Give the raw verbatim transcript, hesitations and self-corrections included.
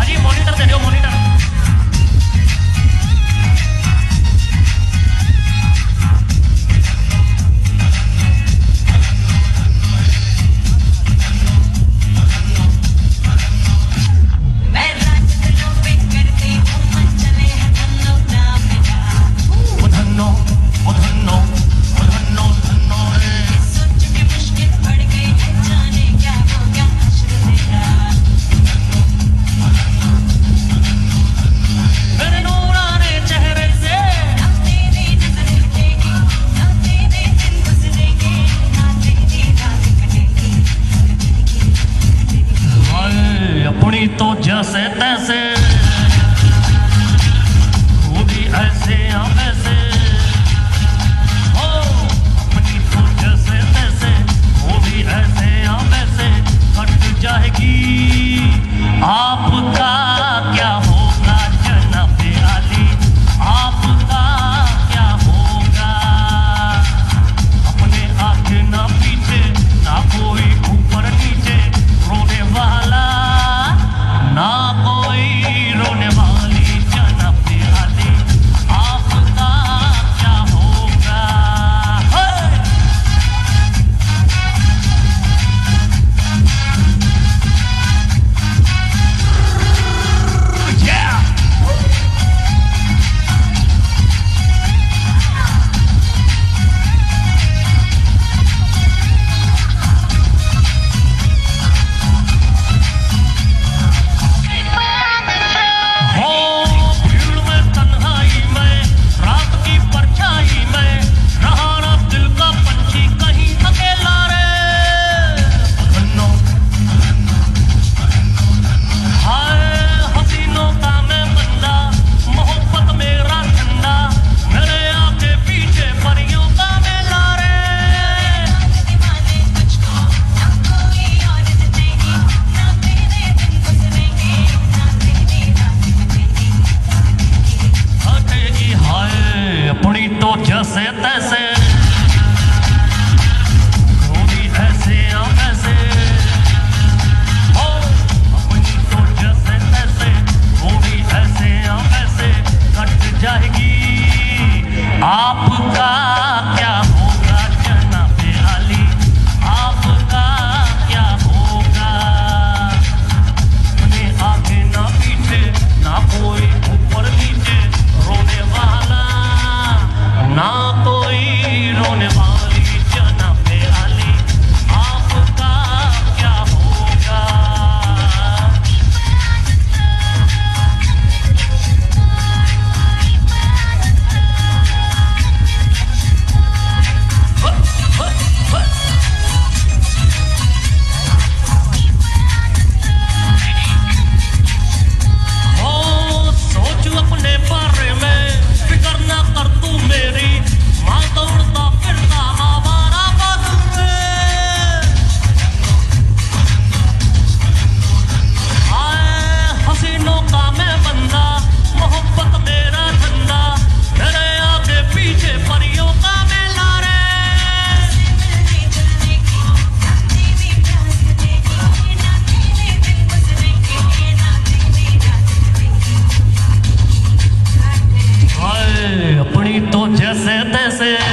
भाजी मॉनिटर दे दियो मॉनिटर। तो जैसे तैसे वो भी ऐसे या वैसे हो, अपनी तो जैसे तैसे वो भी ऐसे या वैसे कट जाएगी। आपका क्या होगा जनाब आली, आपका क्या होगा? अपने आगे ना पीछे ना कोई ऊपर नीचे, रोने वाला ना कोई रोने वाली जनाब आली, आपका क्या होगा? तो जैसे तैसे वो भी ऐसे या वैसे हो, अपनी तो जैसे तैसे वो भी ऐसे या वैसे कट जाएगी। आपका क्या होगा जनाब आली, आपका क्या होगा? अपने आगे ना पीछे ना कोई ऊपर नीचे, रोने वाला ना कोई रोने वाली जनाब आली, आपका क्या होगा? ओ सोचू अपने बारे में, फिक्र ना कर तू मेरी, मां दौड़ता फिरता आवारा बाजू में। आए हसीनों का मैं बंदा, मोहब्बत मेरा धंधा, मेरे आगे पीछे परियों का मैं लारे। हाय अपनी तो जैसे तैसे